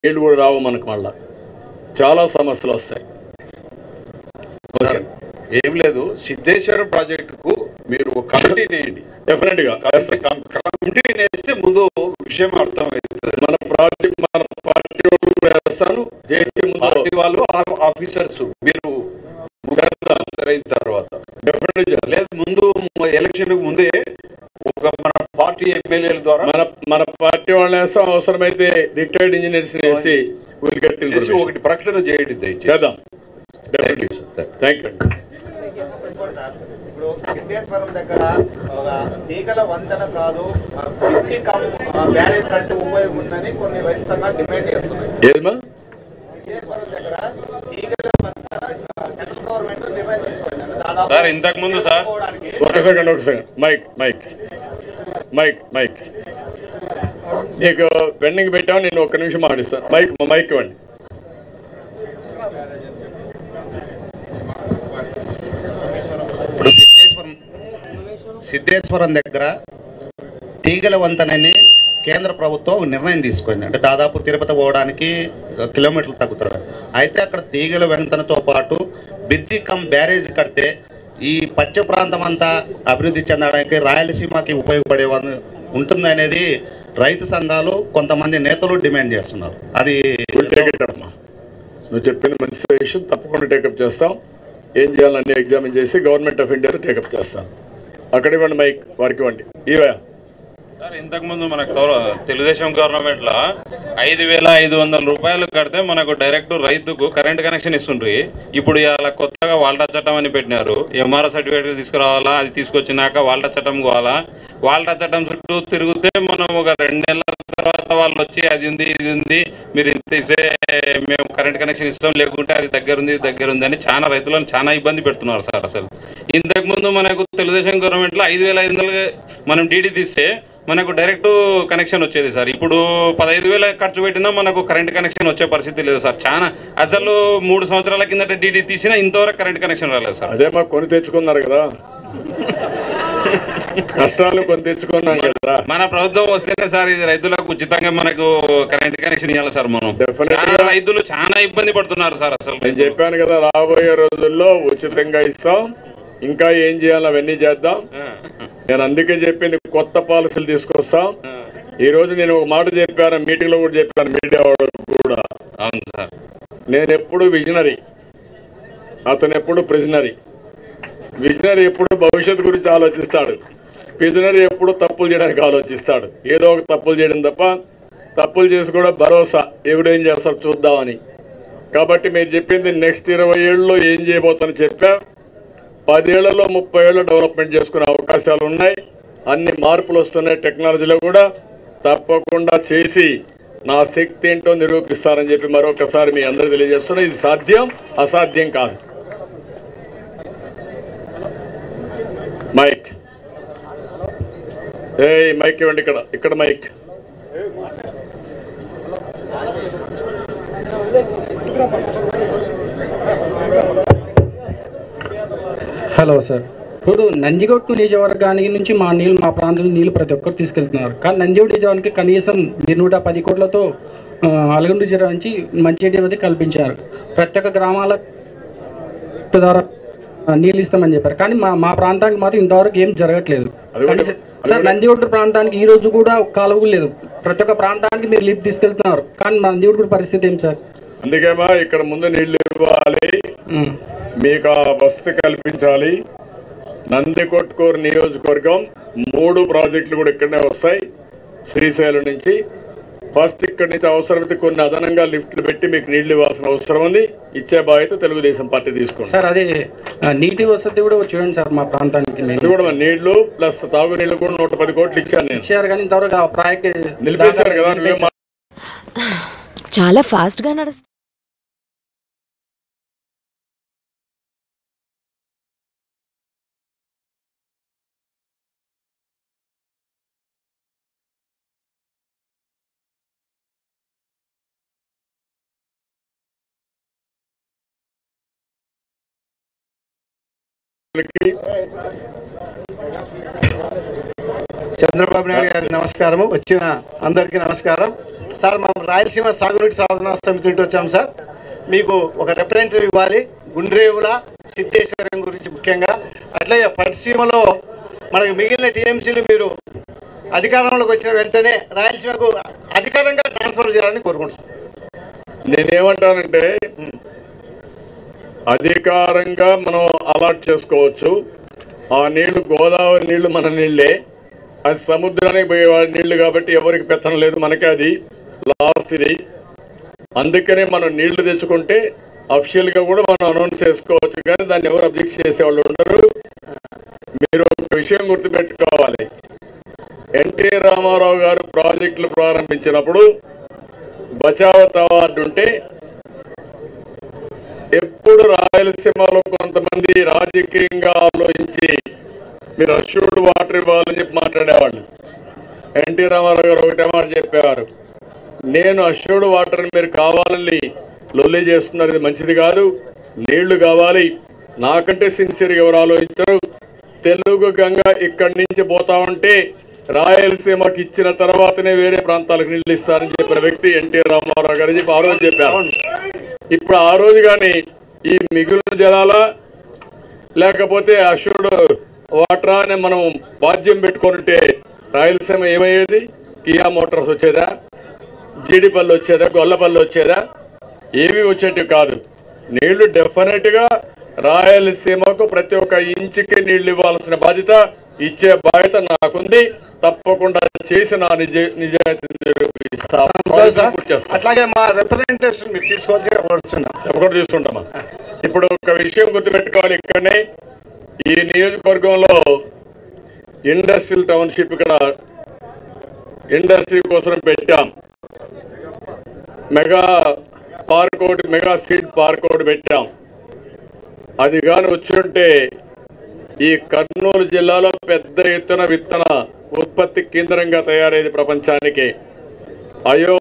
నీళ్లు కూడా రావు మనకు, మళ్ళా చాలా సమస్యలు వస్తాయి. ఏం లేదు, సిద్ధేశ్వరం ప్రాజెక్టుకు మీరు కమిటీ వేయండి. డెఫినెట్ గా కమిటీ వేస్తే ముందు విషయం అర్థమవుతుంది. మన పార్టీ వేస్తాను చేసి పార్టీ వాళ్ళు ఆఫీసర్స్ మీరు అయిన తర్వాత డెఫినెట్ లేదు, ముందు ఎలక్షన్ ముందే ఒక మన పార్టీ ఎమ్మెల్యేల ద్వారా మన పార్టీ వాళ్ళు వేస్తాం. అవసరమైతే రిటైర్డ్ ఇంజనీర్స్ వేసి ఒకటి ప్రకటన చేయండి చేద్దాం. Thank you. ఇప్పుడు సిద్ధేశ్వరం దగ్గర తీగల వంతెన కాదు, బ్యారేజ్ కట్టు ఉపయోగం ఉందని కొన్ని రైతు సంఘాలు డిమాండ్ చేస్తున్నాయి. సిద్ధేశ్వరం దగ్గర తీగల వంతెన సెంట్రల్ గవర్నమెంట్ నిర్ణయం తీసుకోండి. సార్ ఇంతకు ముందు సార్ ఒక సెకండ్ మైక్ నీకు పెండింగ్ పెట్టావు, నేను ఒక్క నిమిషం మాట్లాడిస్తాను. మైక్ ఇవ్వండి. ఇప్పుడు సిద్ధేశ్వరం దగ్గర తీగల వంతెనని కేంద్ర ప్రభుత్వం నిర్ణయం తీసుకుంది. అంటే దాదాపు తిరుపతి పోవడానికి కిలోమీటర్లు తగ్గుతారు. అయితే అక్కడ తీగల వంతెనతో పాటు బ్రిడ్జి కమ్ బ్యారేజ్ కడితే ఈ పచ్చ ప్రాంతం అంతా అభివృద్ధి చెందడానికి, రాయలసీమకి ఉపయోగపడే ఉంటుంది అనేది రైతు సంఘాలు కొంతమంది నేతలు డిమాండ్ చేస్తున్నారు. అది నువ్వు చెప్పిన మంచి విషయం, తప్పకుండా టేకప్ చేస్తాం. ఏం చేయాలని ఎగ్జామిన్ చేసి గవర్నమెంట్ ఆఫ్ ఇండియా టేకప్ చేస్తాం. అక్కడ ఇవ్వండి మైక్, వారికి ఇవ్వండి. ఇవా సార్ ఇంతకు ముందు మనకు తెలుగుదేశం గవర్నమెంట్ లో 5,500 రూపాయలు కడితే మనకు డైరెక్ట్ రైతుకు కరెంట్ కనెక్షన్ ఇస్తుండ్రి. ఇప్పుడు ఇలా కొత్తగా వాల్టా చట్టం అని పెట్టినారు. ఎంఆర్ఓ సర్టిఫికేట్ తీసుకురావాలా, అది తీసుకొచ్చినాక వాల్టా చట్టం పోవాలా. వాల్టా చట్టం చుట్టూ తిరిగితే మనం ఒక 2 నెలల తర్వాత వాళ్ళు వచ్చి అది ఉంది ఇది ఉంది, మీరు ఇంత ఇస్తే మేము కరెంట్ కనెక్షన్ ఇస్తాం, లేకుంటే అది దగ్గర ఉంది అని చాలా రైతులను చాలా ఇబ్బంది పెడుతున్నారు సార్. అసలు ఇంతకు ముందు మనకు తెలుగుదేశం గవర్నమెంట్ లో 5,500 మనం డీడీ తీస్తే మనకు డైరెక్ట్ కనెక్షన్ వచ్చేది సార్. ఇప్పుడు 15,000 ఖర్చు పెట్టినా మనకు కరెంట్ కనెక్షన్ వచ్చే పరిస్థితి లేదు సార్. చాలా అసలు 3 సంవత్సరాల కిందట డీడీ తీసినా ఇంతవరకు కరెంట్ కనెక్షన్ రాలేదు సార్. అదే మాకు కొని తెచ్చుకున్నారు కదా, కష్టాలు కొని తెచ్చుకున్నాం కదా. మన ప్రభుత్వం వస్తేనే సార్ ఇది రైతులకు ఉచితంగా మనకు కరెంట్ కనెక్షన్ ఇవ్వాలి సార్. మనం రైతులు చాలా ఇబ్బంది పడుతున్నారు సార్. అసలు నేను చెప్పాను కదా, రాబోయే రోజుల్లో ఉచితంగా ఇస్తాం. ఇంకా ఏం చేయాలో అవన్నీ చేద్దాం. నేను అందుకే చెప్పింది, కొత్త పాలసీలు తీసుకొస్తాం. ఈ రోజు నేను ఒక మాట చెప్పాను, మీటింగ్ లో కూడా చెప్పాను, మీడియా వాళ్ళకు కూడా. అవును సార్, నేను ఎప్పుడు విజనరీ, అతను ఎప్పుడు ప్రిజనరీ. విజనరీ ఎప్పుడు భవిష్యత్తు గురించి ఆలోచిస్తాడు, ప్రిజనరీ ఎప్పుడు తప్పులు చేయడానికి ఆలోచిస్తాడు. ఏదో ఒక తప్పులు చేయడం తప్ప, తప్పులు చేసి కూడా భరోసా ఎవడేం చేస్తాడు చూద్దామని. కాబట్టి మీరు చెప్పింది నెక్స్ట్ 20 ఏళ్ళలో ఏం చేయబోతానని చెప్పా. 10 ఏళ్లలో 30 ఏళ్ళ డెవలప్మెంట్ చేసుకునే అవకాశాలు ఉన్నాయి. అన్ని మార్పులు వస్తున్నాయి టెక్నాలజీలో కూడా. తప్పకుండా చేసి నా శక్తి ఏంటో నిరూపిస్తారని చెప్పి మరొకసారి మీ అందరూ తెలియజేస్తున్నా. ఇది సాధ్యం, అసాధ్యం కాదు. మైక్ మైక్ ఇవ్వండి. ఇక్కడ మైక్. హలో సార్, ఇప్పుడు నందిగొట్టు నియోజకవర్గానికి నుంచి మా ప్రాంతం నీళ్ళు ప్రతి ఒక్కరు తీసుకెళ్తున్నారు. కానీ నందిగొట్టు నియోజకవర్గానికి కనీసం 110 కోట్లతో అలగండు జిల్లా నుంచి మంచినీటి కల్పించారు. ప్రతి ఒక్క గ్రామాల ద్వారా నీళ్ళు ఇస్తామని చెప్పారు. కానీ మా ప్రాంతానికి మాత్రం ఇంతవరకు ఏం జరగట్లేదు సార్. నందిగొట్టు ప్రాంతానికి ఈ రోజు కూడా కాలువ లేదు. ప్రతి ఒక్క ప్రాంతానికి మీరు లిఫ్ట్ తీసుకెళ్తున్నారు, కానీ మా నందిగొట్టు పరిస్థితి ఏం సార్? అందుకేమా ఇక్కడ ముందు నీళ్లు ఇవ్వాలి, మీకు ఆ వసతి కల్పించాలి. నందికొట్కూరు నియోజకవర్గం 3 ప్రాజెక్టులు కూడా ఇక్కడనే వస్తాయి. శ్రీశైలం నుంచి ఫస్ట్ ఇక్కడి నుంచి అవసరమైతే కొన్ని అదనంగా లిఫ్ట్లు పెట్టి మీకు నీళ్లు ఇవ్వాల్సిన అవసరం ఉంది. ఇచ్చే బాధ్యత తెలుగుదేశం పార్టీ తీసుకుంది సార్. అదే నీటి వసతి కూడా చూడండి సార్ మా ప్రాంతానికి. అది కూడా నీళ్లు ప్లస్ తాగునీళ్ళు కూడా 110 కోట్లు ఇచ్చాను నేను. ఇచ్చారు కానీ ఇంతవరకు ఆ ప్రాజెక్ట్ నిలిపేశారు కదా. చాలా ఫాస్ట్ గా నడుస్తుంది. చంద్రబాబు నాయుడు గారికి నమస్కారము. వచ్చిన అందరికీ నమస్కారం. సార్ మనం రాయలసీమ సాగునీటి సాధన సమితి నుండి వచ్చాం సార్. మీకు ఒక రిప్రజెంటేటివ్ ఇవ్వాలి గుండ్రేవుల సిద్ధేశ్వరం గురించి ముఖ్యంగా. అట్లాగే పట్టిసీమలో మనకు మిగిలిన టీఎంసీలు మీరు అధికారంలోకి వచ్చిన వెంటనే రాయలసీమకు అధికారంగా ట్రాన్స్ఫర్ చేయాలని కోరుకుంటున్నాం. నేనేమంటానంటే అధికారంగా మనం అలాట్ చేసుకోవచ్చు. ఆ నీళ్లు గోదావరి నీళ్లు మన నీళ్లే, అది సముద్రానికి పోయే నీళ్లు కాబట్టి ఎవరికి పెత్తనం లేదు, మనకే అది లాస్ట్ ఇది. అందుకనే మనం నీళ్లు తెచ్చుకుంటే అఫిషియల్గా కూడా మనం అనౌన్స్ చేసుకోవచ్చు, కానీ దాన్ని ఎవరు అబ్జెక్ట్ చేసేవాళ్ళు ఉండరు. మీరు ఒక విషయం గుర్తుపెట్టుకోవాలి, ఎన్టీ రామారావు గారు ప్రాజెక్టులు ప్రారంభించినప్పుడు బచావత్ అవార్డు ఉంటే ఎప్పుడు రాయలసీమలో కొంతమంది రాజకీయంగా ఆలోచించి మీరు అష్యూర్డ్ వాటర్ ఇవ్వాలని చెప్పి మాట్లాడేవాళ్ళు. ఎన్టీ రామారావు గారు ఒకటే మాట చెప్పేవారు, నేను అష్యూర్డ్ వాటర్ మీరు కావాలని లొల్లి చేస్తున్నారు, ఇది మంచిది కాదు, నీళ్లు కావాలి. నాకంటే సిన్సియర్గా ఎవరు ఆలోచించరు. తెలుగు గంగ ఇక్కడి నుంచి పోతా ఉంటే రాయలసీమకి ఇచ్చిన తర్వాతనే వేరే ప్రాంతాలకు నీళ్లు ఇస్తారని చెప్పిన వ్యక్తి ఎన్టీ రామారావు గారు చెప్పి ఆ రోజు చెప్పారు. ఇప్పుడు ఆ రోజు కానీ ఈ మిగులు జలాల లేకపోతే అష్యూర్డ్ వాటర్ అని మనం బాధ్యం పెట్టుకుంటే రాయలసీమ ఏమయ్యేది? కియా మోటార్స్ వచ్చేదా, జీడిపల్లి వచ్చేదా, గొల్లపల్లి వచ్చేదా? ఏమీ వచ్చేటివి కాదు. నీళ్లు డెఫినెట్గా రాయలసీమకు ప్రతి ఒక్క ఇంచుకి నీళ్లు ఇవ్వాల్సిన బాధ్యత, ఇచ్చే బాధ్యత నాకుంది. తప్పకుండా చేసి నా నిజాయితీ అట్లాగే మా రిప్రజెంటేషన్ మీరు తీసుకోవాల్సి కోరుతున్నాం. తప్పకుండా తీసుకుంటామా. ఇప్పుడు ఒక విషయం గుర్తుపెట్టుకోవాలి, ఇక్కడనే ఈ నియోజకవర్గంలో ఇండస్ట్రియల్ టౌన్షిప్ ఇక్కడ ఇండస్ట్రీ కోసం పెట్టాం. మెగా పార్క్ ఒకటి, మెగా సీడ్ పార్క్ ఒకటి పెట్టాం. అది కానీ వచ్చి ఉంటే ఈ కర్నూలు జిల్లాలో పెద్ద ఎత్తున విత్తన ఉత్పత్తి కేంద్రంగా తయారైంది ప్రపంచానికి. అయో